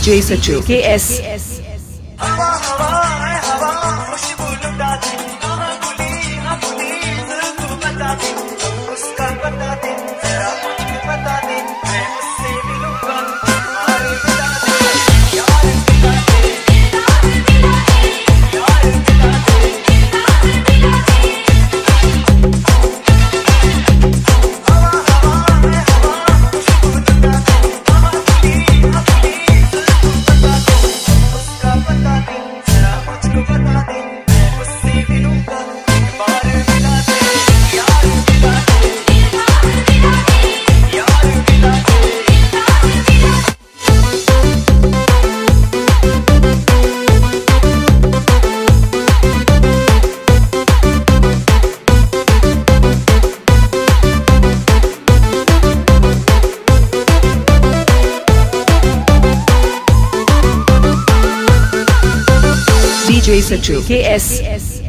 DJ Sachu KS हवा हवा है हवा खुशबू लुटा दे हाँ बुली दिल को बता दे उसका बता दे जरा मुझे बता दे मैं उससे मिलूंगा यार बता दे यार बता दे यार बता दे हवा हवा है हवा खुशबू लुटा दे हाँ बुली दिल को बता दे उसका बता दे जरा मुझको बता दे मैं उससे मिलूंगा एक बार मिला दे यार मिला दे यार मिला दे DJ Sachu KS